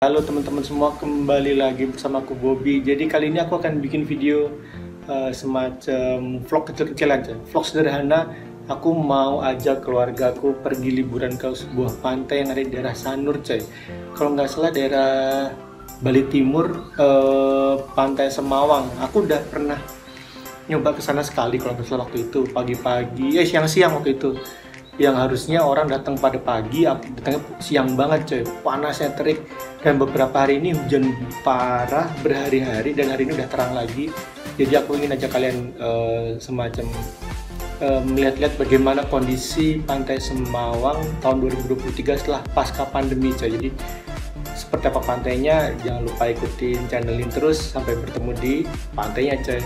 Halo teman-teman semua, kembali lagi bersama aku Bobby. Jadi kali ini aku akan bikin video semacam vlog kecil-kecilan aja, vlog sederhana. Aku mau ajak keluargaku pergi liburan ke sebuah pantai yang ada di daerah Sanur, coy. Kalau nggak salah daerah Bali Timur, Pantai Semawang. Aku udah pernah nyoba ke sana sekali kalau nggak salah waktu itu pagi-pagi, siang-siang waktu itu. Yang harusnya orang datang pada pagi, aku datangnya siang banget coy, panasnya terik, dan beberapa hari ini hujan parah berhari-hari, dan hari ini udah terang lagi. Jadi aku ingin ajak kalian semacam melihat-lihat bagaimana kondisi Pantai Semawang tahun 2023 setelah pasca pandemi coy. Jadi seperti apa pantainya, jangan lupa ikutin channel ini terus sampai bertemu di pantainya coy.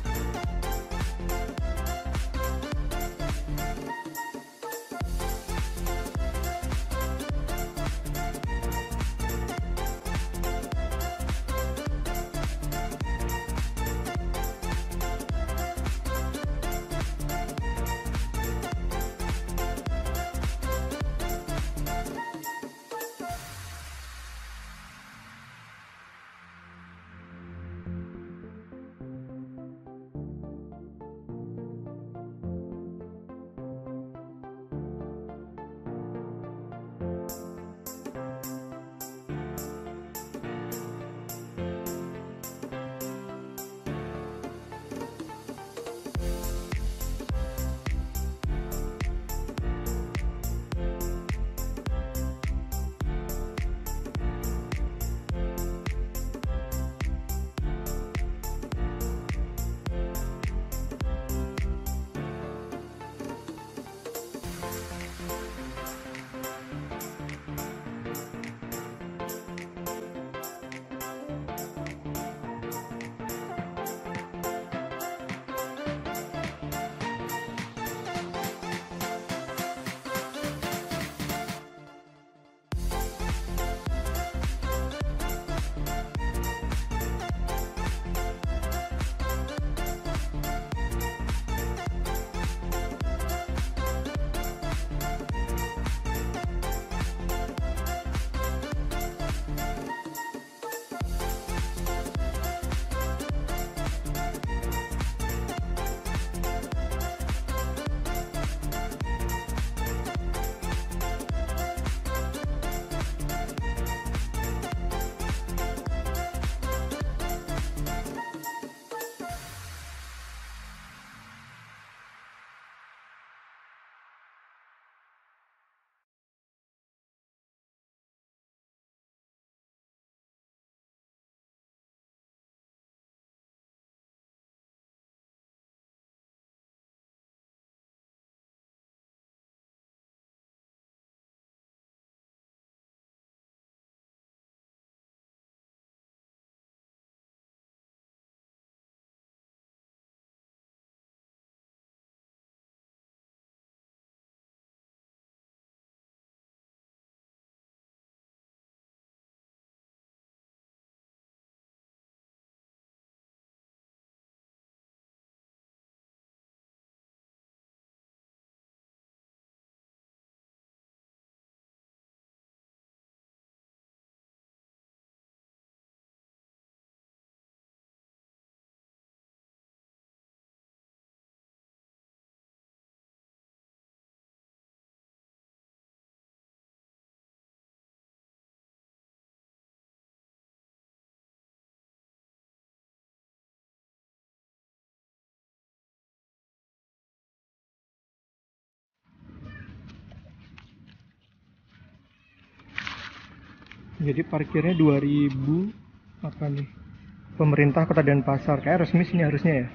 Jadi parkirnya 2000 apa nih? Pemerintah Kota Denpasar, kayak resmi sini harusnya ya.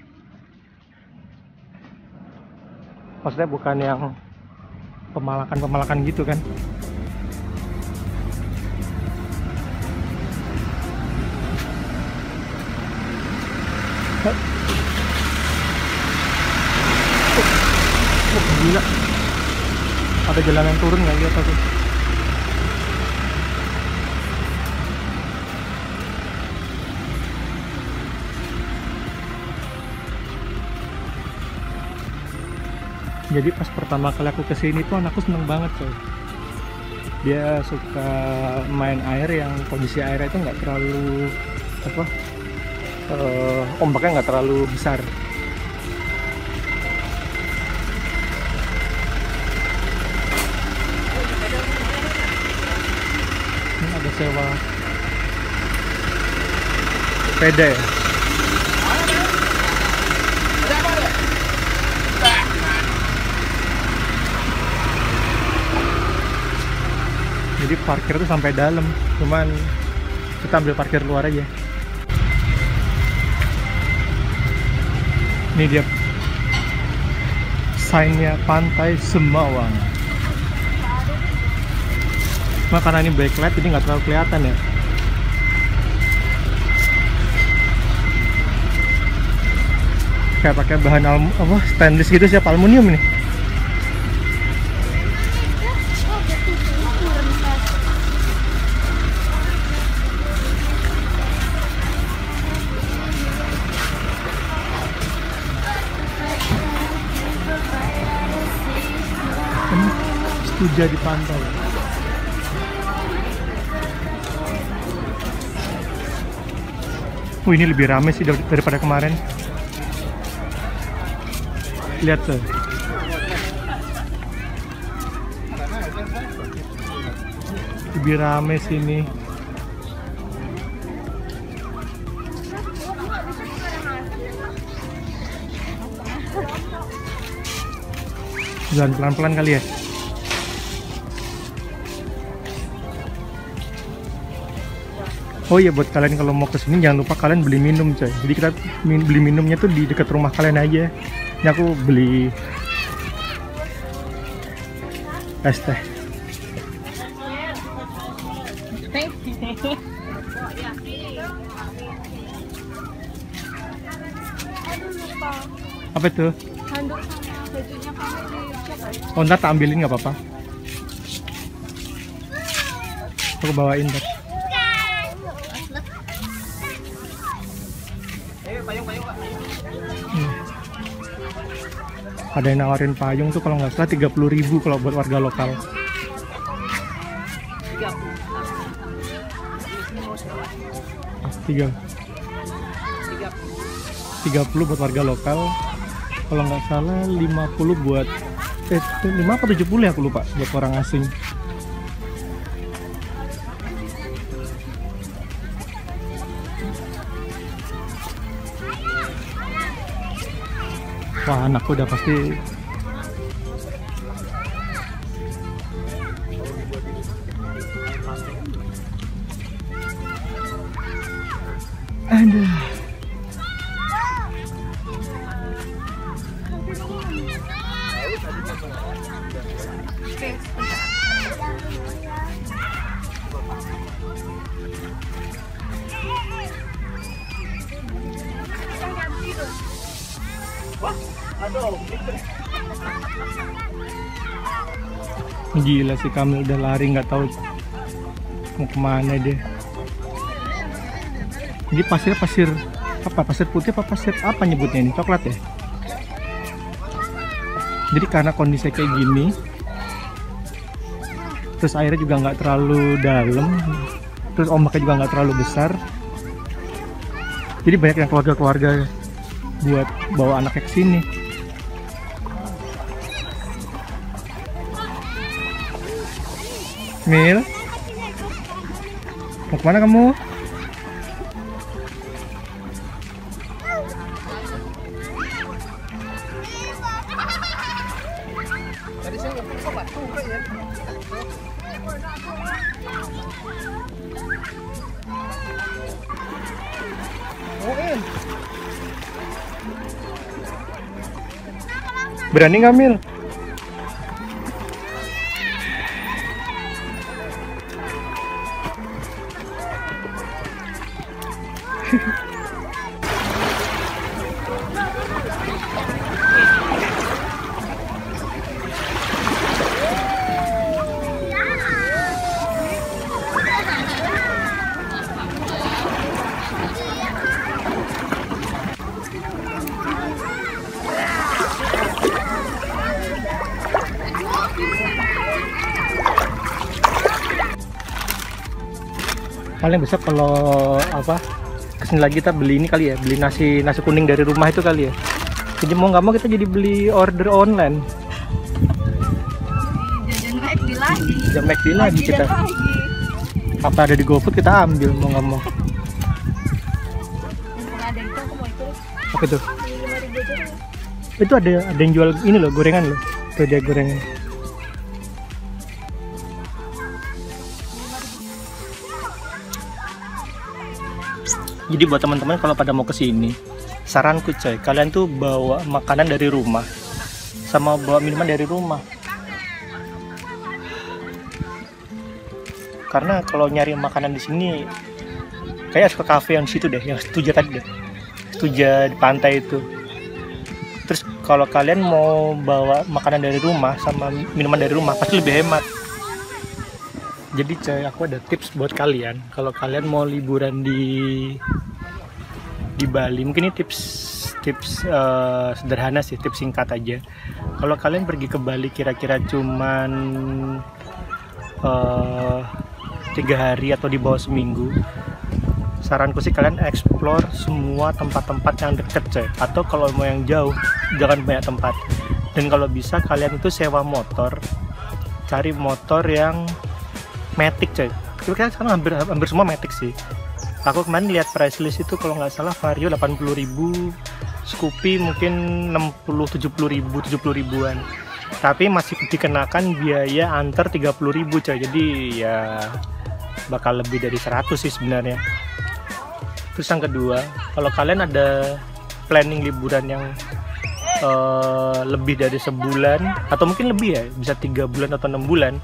Maksudnya bukan yang pemalakan-pemalakan gitu kan. Gila. Ada jalan yang turun nggak lihat aku. Jadi pas pertama kali aku kesini tuh anakku seneng banget coy. Dia suka main air yang kondisi airnya itu nggak terlalu apa, ombaknya nggak terlalu besar. Ini ada sewa sepeda ya. Jadi parkir tuh sampai dalam, cuman kita ambil parkir luar aja. Ini dia sign-nya Pantai Semawang. Cuma karena ini backlight jadi nggak terlalu kelihatan ya. Kayak pakai bahan stainless gitu sih, aluminium nih. Stuja di pantai. Ini lebih rame sih daripada kemarin. Lihat tuh. Lebih rame sini. Jalan pelan-pelan kali ya. Oh iya, buat kalian kalau mau kesini jangan lupa kalian beli minum coy. Jadi kita beli minumnya tuh di dekat rumah kalian aja. Ini aku beli es teh. Apa itu? Handuk sama bajunya kamu di. Oh, ntar tak ambilin nggak apa-apa. Aku bawain ntar. Ada yang nawarin payung tuh kalau nggak salah 30.000 kalau buat warga lokal. 30 buat warga lokal. Kalau nggak salah 50 buat 5 apa 70 ya, aku lupa, buat orang asing. Wah, anakku udah pasti aduh. Gila sih, Kamil udah lari nggak tahu mau kemana dia. Ini pasir apa? Pasir putih apa pasir apa nyebutnya ini? Coklat ya. Jadi karena kondisi kayak gini, terus airnya juga nggak terlalu dalam, terus ombaknya juga nggak terlalu besar. Jadi banyak yang keluarga-keluarga buat bawa anaknya ke sini. Mil, mau kemana kamu? Berani nggak, Mil? Paling besok kalau apa kesini lagi kita beli ini kali ya, beli nasi kuning dari rumah itu kali ya. Jadi mau nggak mau kita jadi beli order online. Jajan McD lagi. Jajan McD lagi kita. Apa ada di GoFood kita ambil mau nggak mau. Mumpung ada itu aku mau ikut. Apa itu? 5.000 aja. Itu ada yang jual ini loh, gorengan loh. Tuh dia gorengan. Jadi buat teman-teman kalau pada mau kesini, saranku coy, kalian tuh bawa makanan dari rumah, sama bawa minuman dari rumah. Karena kalau nyari makanan di sini, kayak harus ke kafe yang situ deh, yang Setuja tadi deh, Setuja di pantai itu. Terus kalau kalian mau bawa makanan dari rumah sama minuman dari rumah, pasti lebih hemat. Jadi coy, aku ada tips buat kalian. Kalau kalian mau liburan di Bali, mungkin ini tips sederhana sih, tips singkat aja. Kalau kalian pergi ke Bali kira-kira cuman 3 hari atau di bawah seminggu, saranku sih kalian explore semua tempat-tempat yang deket coy. Atau kalau mau yang jauh, jangan banyak tempat. Dan kalau bisa kalian itu sewa motor, cari motor yang Matic coy. Kira-kira sekarang hampir semua Matic sih. Aku kemarin lihat price list itu kalau nggak salah Vario 80.000, Scoopy mungkin 70.000-an. Tapi masih dikenakan biaya antar 30.000 coy. Jadi ya bakal lebih dari 100 sih sebenarnya. Terus yang kedua, kalau kalian ada planning liburan yang lebih dari sebulan atau mungkin lebih ya, bisa 3 bulan atau 6 bulan,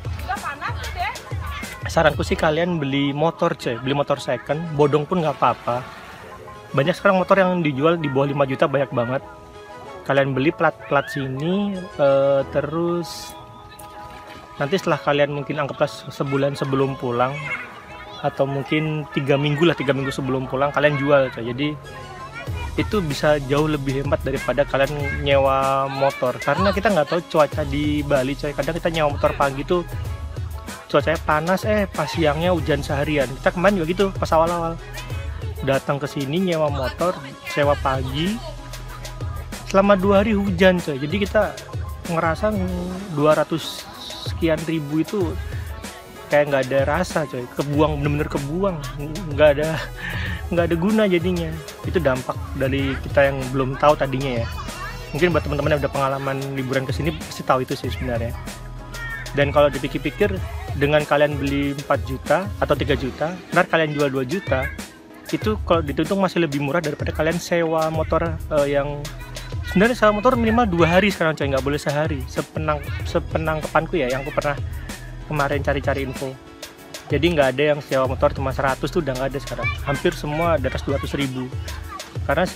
saranku sih kalian beli motor coy, beli motor second, bodong pun nggak apa-apa. Banyak sekarang motor yang dijual di bawah 5 juta, banyak banget. Kalian beli plat sini, terus nanti setelah kalian mungkin anggaplah sebulan sebelum pulang, atau mungkin 3 minggu sebelum pulang kalian jual coy. Jadi itu bisa jauh lebih hemat daripada kalian nyewa motor, karena kita nggak tahu cuaca di Bali coy. Kadang kita nyewa motor pagi tuh cuacanya panas, pas siangnya hujan seharian. Kita kemarin juga gitu pas awal-awal datang ke sini nyewa motor, sewa pagi, selama 2 hari hujan coy. Jadi kita ngerasa 200 sekian ribu itu kayak nggak ada rasa coy, kebuang, bener-bener kebuang, nggak ada guna jadinya. Itu dampak dari kita yang belum tahu tadinya ya. Mungkin buat teman-teman yang udah pengalaman liburan kesini pasti tahu itu sih sebenarnya. Dan kalau dipikir-pikir, dengan kalian beli 4 juta atau 3 juta, ntar kalian jual 2 juta, itu kalau dihitung masih lebih murah daripada kalian sewa motor yang sebenarnya sewa motor minimal 2 hari sekarang coy, nggak boleh sehari. Sepenangkepanku ya, yang aku pernah kemarin cari-cari info. Jadi nggak ada yang sewa motor cuma 100 tuh, udah nggak ada sekarang. Hampir semua di atas 200.000. Karena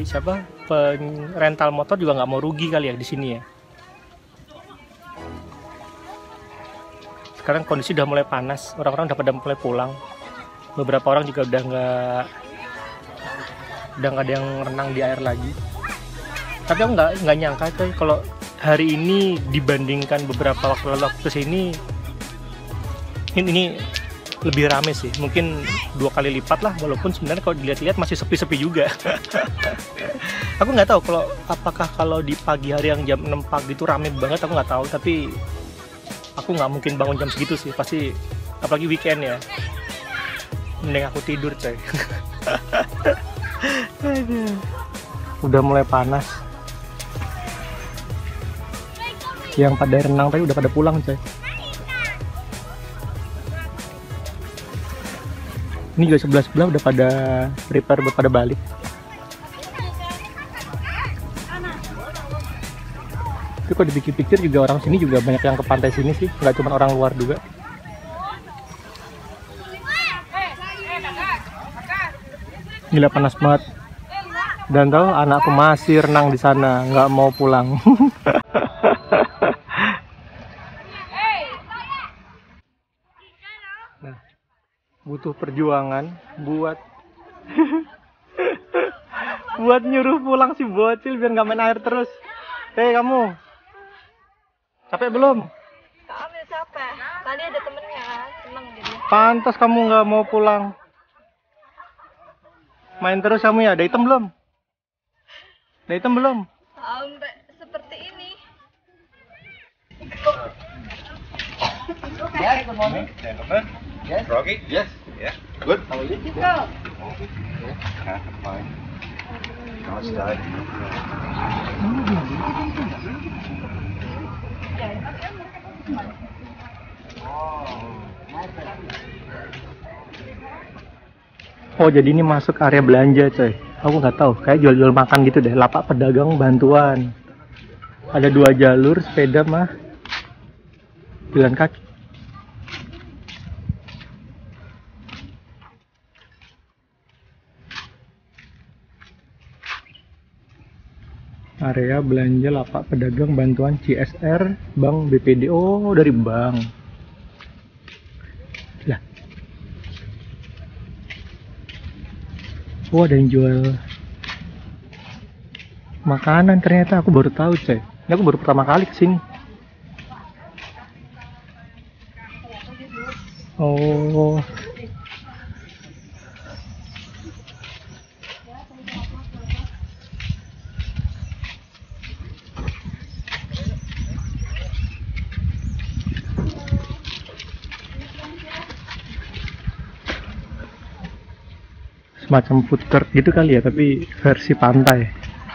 rental motor juga nggak mau rugi kali ya di sini ya. Sekarang kondisi udah mulai panas, orang-orang udah pada mulai pulang. Beberapa orang juga udah nggak ada yang renang di air lagi. Tapi aku nggak nyangka coy, kalau hari ini dibandingkan beberapa waktu lalu aku kesini, ini lebih rame sih. Mungkin 2 kali lipat lah, walaupun sebenarnya kalau dilihat-lihat masih sepi-sepi juga. Aku nggak tahu apakah kalau di pagi hari yang jam 6 pagi itu rame banget, aku nggak tahu. Tapi aku nggak mungkin bangun jam segitu sih, pasti, apalagi weekend ya. Mending aku tidur coy. Udah mulai panas. Yang pada renang tadi udah pada pulang coy. Ini juga sebelah udah pada prepare buat pada balik. Tapi kalau dipikir-pikir juga orang sini juga banyak yang ke pantai sini sih, nggak cuma orang luar juga. Gila panas banget. Dan tahu anakku masih renang di sana, nggak mau pulang. Nah, butuh perjuangan buat buat nyuruh pulang si bocil biar nggak main air terus. Hei kamu, capek belum? Kak Amil capek. Tadi ada temennya kan, seneng jadi. Pantas kamu nggak mau pulang. Main terus kamu ya. Ada item belum? Ada item belum? Sampai seperti ini. Yeah, good morning. Gentlemen. Yes. Rocky? Yes. Yeah. Good. How are you? Fine. How's that? Oh, jadi ini masuk area belanja, coy. Aku nggak tahu, kayak jual-jual makan gitu deh. Lapak pedagang bantuan. Ada 2 jalur sepeda mah jalan kaki. Area belanja lapak pedagang bantuan CSR, Bank BPD. Oh, dari bank. Lah. Oh, ada yang jual makanan ternyata. Aku baru tahu, coy. Ini aku baru pertama kali kesini. Oh. Semacam food court gitu kali ya, tapi versi pantai.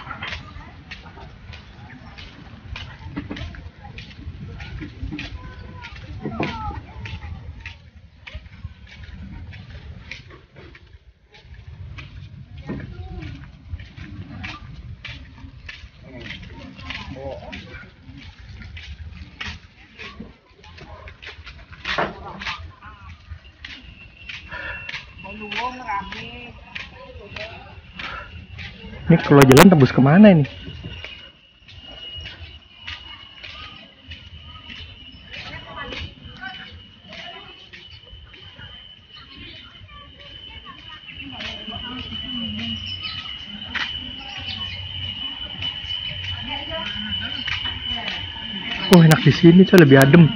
Ini kalau jalan tembus kemana ini? Oh, enak di sini, coy, lebih adem.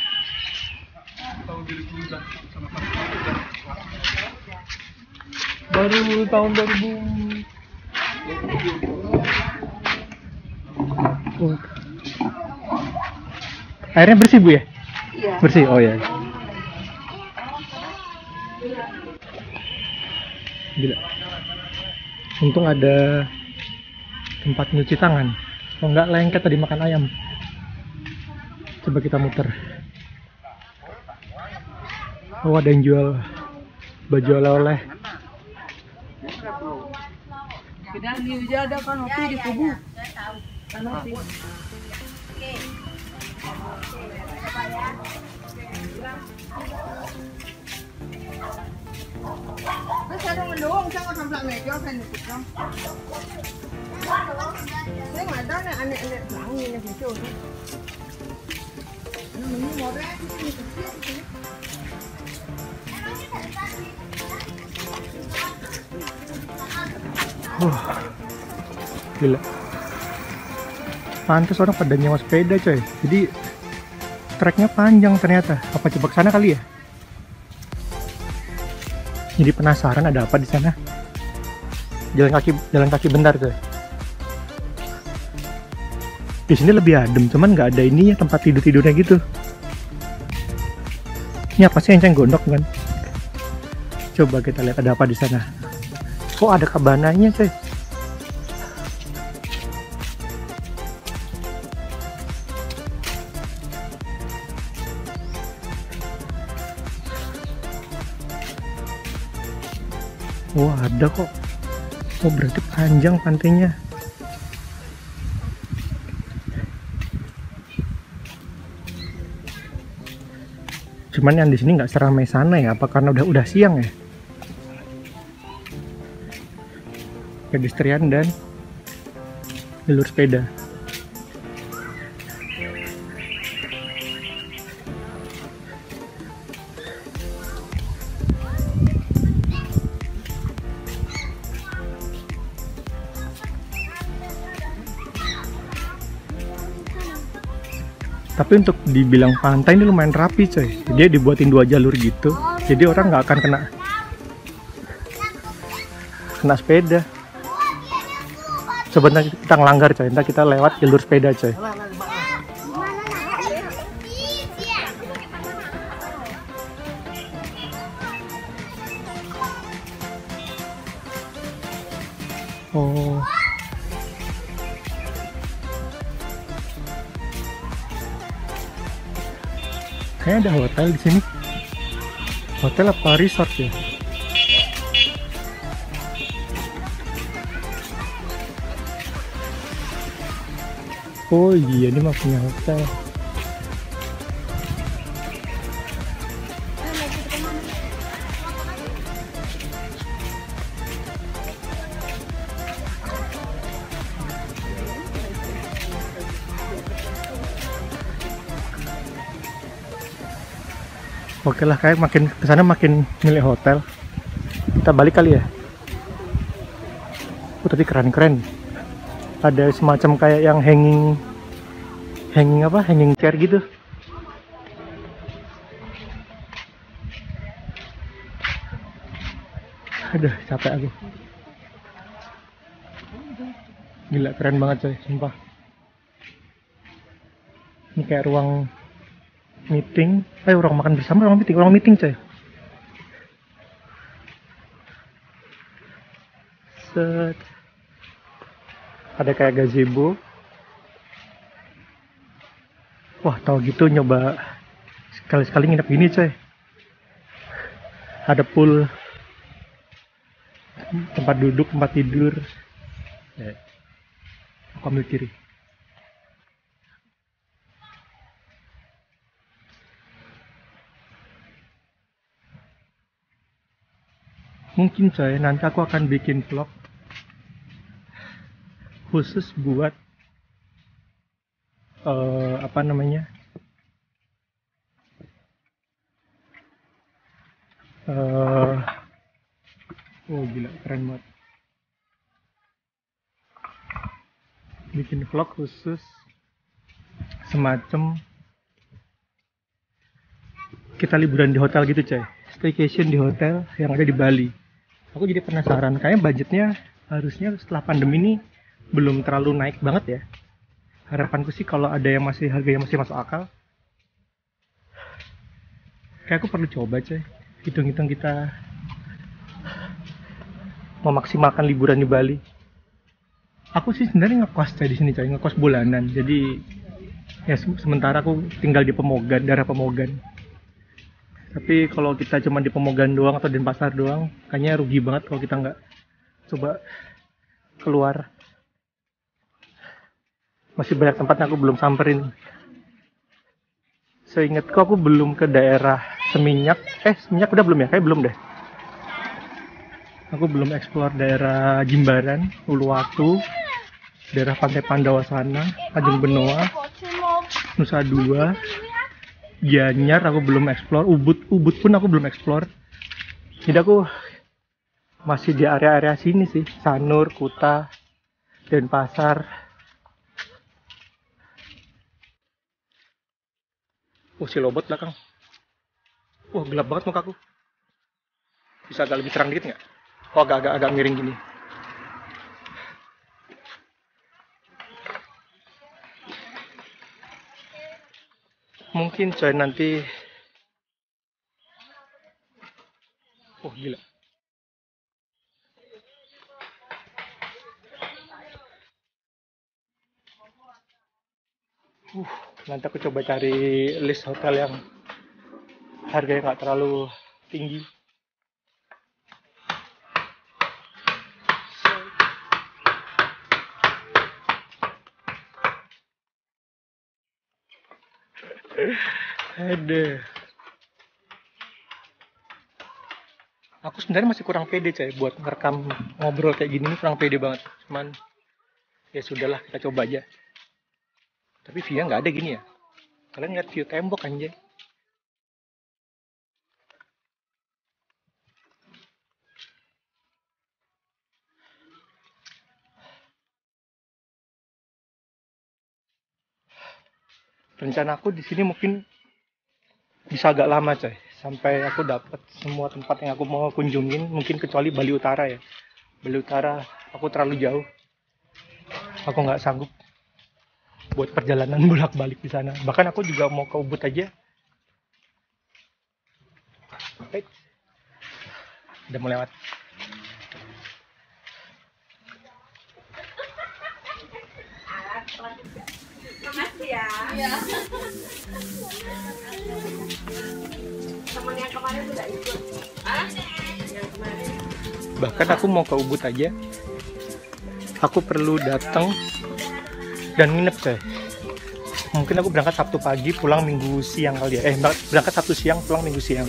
Baru tahun 2000. Oh. Airnya bersih, Bu ya? Iya. Bersih. Oh ya. Gila. Untung ada tempat nyuci tangan. Kalau nggak lengket tadi makan ayam. Coba kita muter. Oh, ada yang jual baju oleh-oleh. Kita di ada kanopi di kubu. Kanopi. Mas ada mendung, saya nggak sampai meja kan itu kan. Saya nggak ada nih anek-anek pelangi nih gitu. Ini mau deh. Gila. Pantes orang pada nyewa sepeda, coy. Jadi treknya panjang ternyata. Apa coba ke sana kali ya? Jadi penasaran ada apa di sana. Jalan kaki bentar, coy. Di sini lebih adem, cuman nggak ada ininya, tempat tidurnya gitu. Ini apa sih, enceng gondok kan? Coba kita lihat ada apa di sana. Oh, ada kabananya, coy. Wah, ada kok. Oh, berarti panjang pantainya. Cuman yang di sini nggak seramai sana ya, apa karena udah siang ya? Pedestrian dan jalur sepeda. Tapi untuk dibilang pantai ini lumayan rapi, coy. Dia dibuatin 2 jalur gitu, jadi orang nggak akan kena kena sepeda. Sebentar kita ngelanggar coy, ntar kita lewat jalur sepeda coy. Oh. Kayaknya ada hotel di sini. Hotel apa resort ya? Oh iya, ini mah punya hotel. Oke lah, kayak makin kesana makin milik hotel. Kita balik kali ya. Tapi keren-keren. Ada semacam kayak yang hanging chair gitu. Aduh, capek aku. Gila, keren banget coy, sumpah. Ini kayak ruang meeting, orang makan bersama, ruang meeting coy. Set. Ada kayak gazebo. Wah, tau gitu nyoba sekali-sekali nginep gini coy. Ada pool, tempat duduk, tempat tidur. Aku ambil kiri. Mungkin coy, nanti aku akan bikin vlog khusus buat apa namanya, oh gila, keren banget. Bikin vlog khusus semacam kita liburan di hotel gitu coy, staycation di hotel yang ada di Bali. Aku jadi penasaran, kayaknya budgetnya harusnya setelah pandemi ini belum terlalu naik banget ya. Harapanku sih kalau ada yang masih harganya masih masuk akal, kayak aku perlu coba coy, hitung-hitung kita memaksimalkan liburan di Bali. Aku sih sebenarnya ngekos coy di sini coy, ngekos bulanan. Jadi ya sementara aku tinggal di Pemogan, daerah Pemogan. Tapi kalau kita cuma di Pemogan doang atau Denpasar doang, kayaknya rugi banget kalau kita nggak coba keluar. Masih banyak tempat yang aku belum samperin. Seingatku aku belum ke daerah Seminyak. Seminyak udah belum ya? Kayak belum deh. Aku belum explore daerah Jimbaran, Uluwatu, daerah Pantai Pandawa sana, Tanjung Benoa, Nusa Dua, Gianyar aku belum explore, Ubud pun aku belum explore. Jadi aku masih di area-area sini sih, Sanur, Kuta, Denpasar. Si Lobot belakang. Wah, gelap banget mukaku. Bisa agak lebih terang dikit nggak? Oh, agak miring gini. Mungkin coy nanti. Oh, gila. Nanti aku coba cari list hotel yang harganya nggak terlalu tinggi. Aduh. Aku sebenarnya masih kurang pede coy buat ngerekam ngobrol kayak gini, kurang pede banget. Cuman ya sudahlah, kita coba aja. Tapi view-nya nggak ada gini ya. Kalian lihat view tembok anjay. Rencana aku di sini mungkin bisa agak lama coy, sampai aku dapat semua tempat yang aku mau kunjungin, mungkin kecuali Bali Utara ya. Bali Utara. Aku terlalu jauh. Aku nggak sanggup buat perjalanan bolak-balik di sana. Bahkan aku juga mau ke Ubud aja. Oke. Udah mau lewat. Makasih ya. Iya. Temen yang kemarin udah ikut. Yang kemarin. Bahkan aku mau ke Ubud aja. Aku perlu datang dan nginep coy. Mungkin aku berangkat Sabtu pagi, pulang Minggu siang kali ya. Berangkat Sabtu siang, pulang Minggu siang.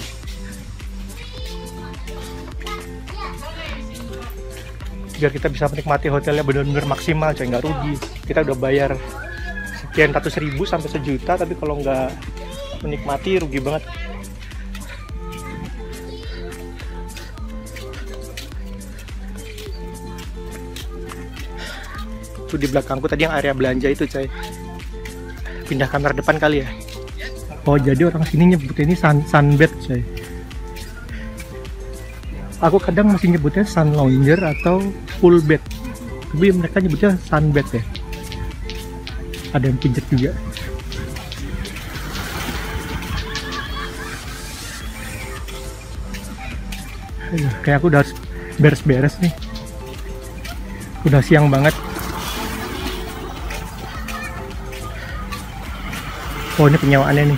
Biar kita bisa menikmati hotelnya benar-benar maksimal coy, nggak rugi. Kita udah bayar sekian ratus ribu sampai sejuta, tapi kalau nggak menikmati rugi banget. Tuh di belakangku tadi yang area belanja itu coy. Pindah kamera depan kali ya. Oh jadi orang sini nyebut ini sunbed coy. Aku kadang masih nyebutnya sun lounger atau full bed, tapi mereka nyebutnya sunbed ya. Ada yang pijet juga. Kayak aku udah harus beres-beres nih. Udah siang banget. Oh ini penyewaannya nih.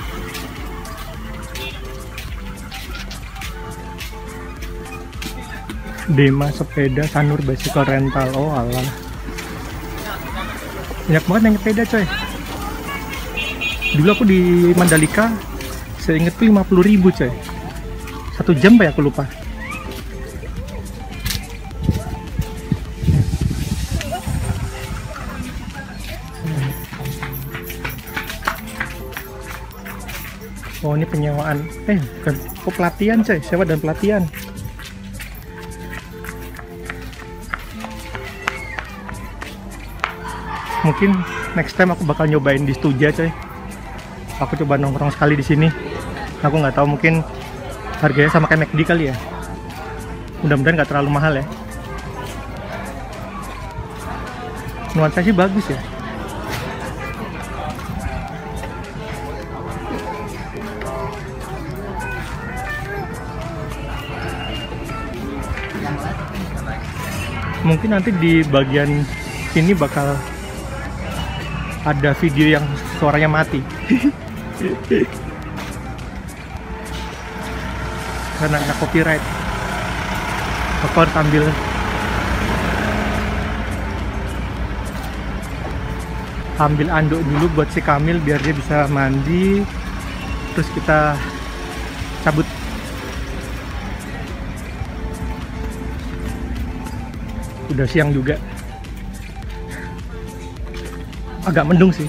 Dema sepeda Sanur Bicycle Rental. Oh alah. Banyak banget yang sepeda coy. Dulu aku di Mandalika saya inget tuh 50.000 coy. 1 jam ya aku lupa. Oh ini penyewaan, bukan, oh pelatihan coy, sewa dan pelatihan. Mungkin next time aku bakal nyobain di Stuja coy. Aku coba nongkrong sekali di sini. Aku nggak tahu, mungkin harganya sama kayak McD kali ya. Mudah-mudahan nggak terlalu mahal ya. Nuansa sih bagus ya. Mungkin nanti di bagian sini bakal ada video yang suaranya mati. Karena ada copyright. Aku harus ambil anduk dulu buat si Kamil biar dia bisa mandi. Terus kita cabut. Udah siang juga. Agak mendung sih.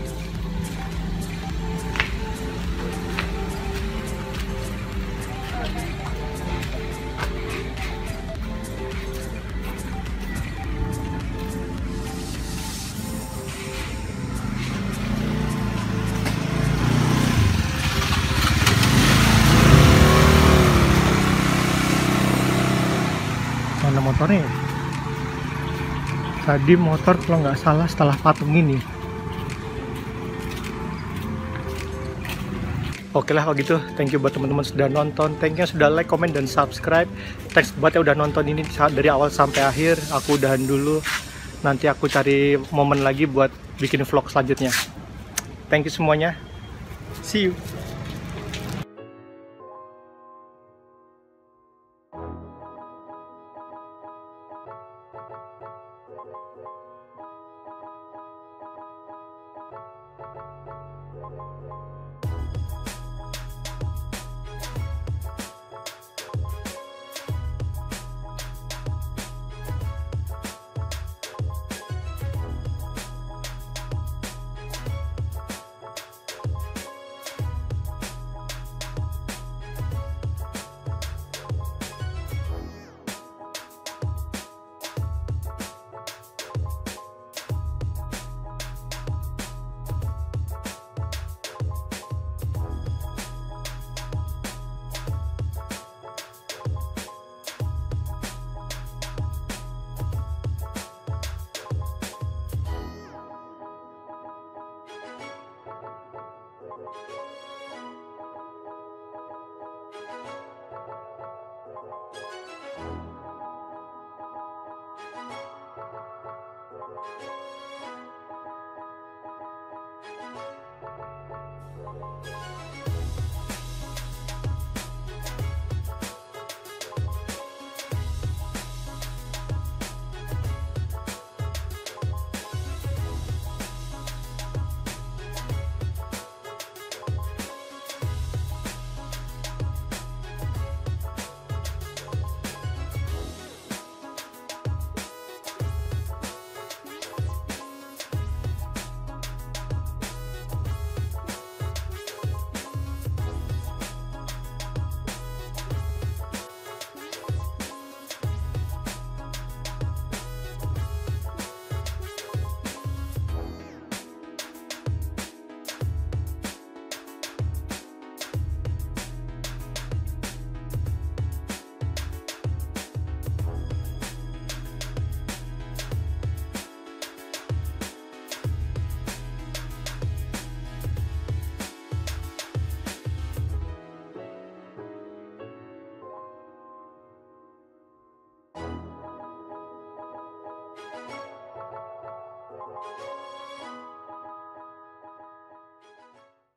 Mana motornya ya? Tadi motor kalau nggak salah setelah patung ini. Oke lah kalau gitu, thank you buat teman-teman sudah nonton, thank you sudah like, comment, dan subscribe. Thanks buat yang udah nonton ini dari awal sampai akhir. Aku udahan dulu, nanti aku cari momen lagi buat bikin vlog selanjutnya. Thank you semuanya, see you.